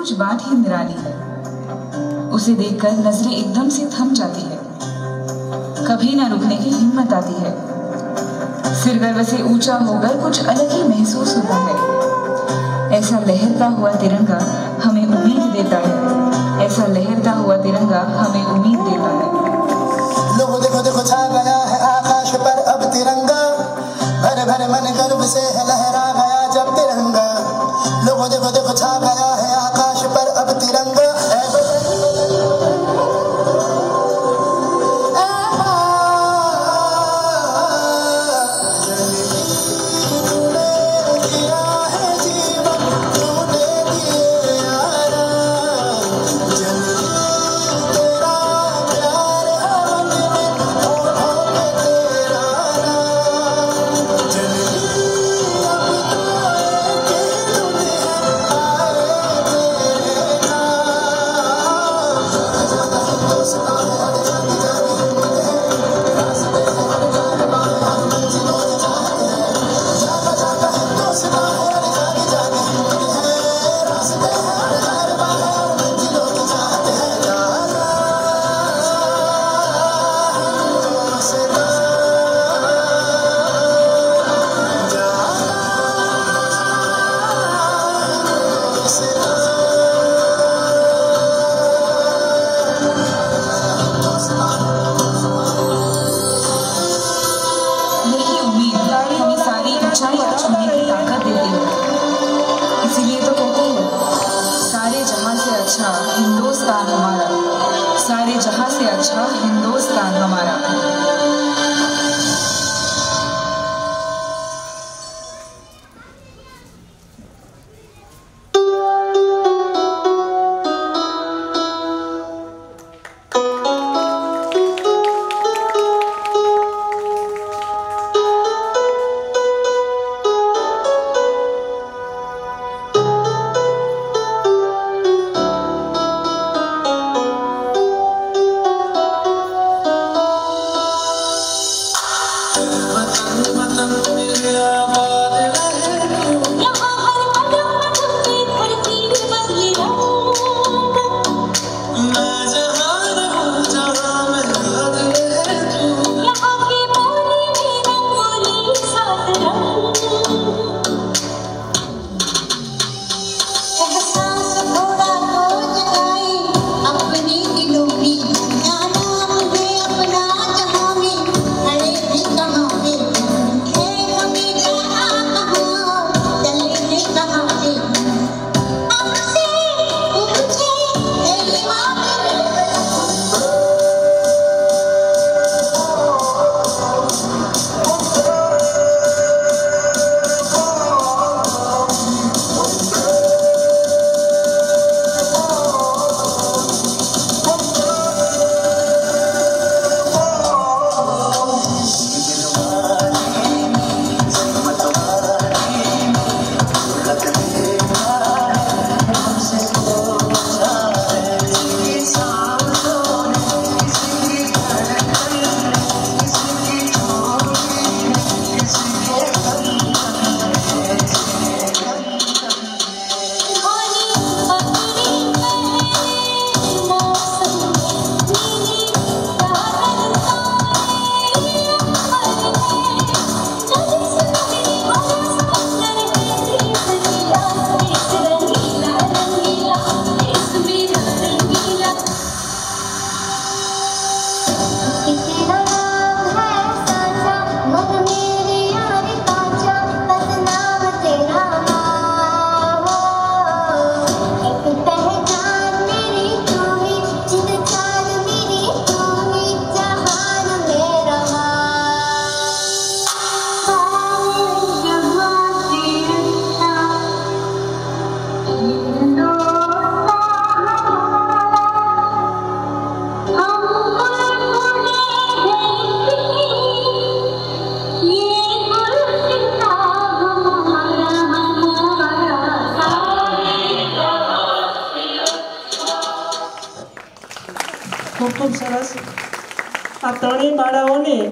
कुछ बात ही निराली है। उसे देखकर नजरें एकदम से थम जाती है, कभी ना रुकने की हिम्मत आती है। सिर गर्व से ऊंचा होकर कुछ अलग ही महसूस होता है। ऐसा लहरता हुआ तिरंगा हमें उम्मीद देता है, ऐसा लहरता हुआ तिरंगा हमें उम्मीद देता है। लोगों देखो देखो छा गया है आकाश पर अब तिरंगा, भर भर मन गर्व से है लहरा गया जब तिरंगा। लोगों देखो देखो छा गया है आकाश पर अब तिरंगा। इसीलिए तो कहते हैं सारे जहां से अच्छा हिंदुस्तान हमारा, सारे जहां से अच्छा हिंदुस्तान हमारा। ખૂબ ખૂબ સરસ. આ ત્રણેય બાળાઓને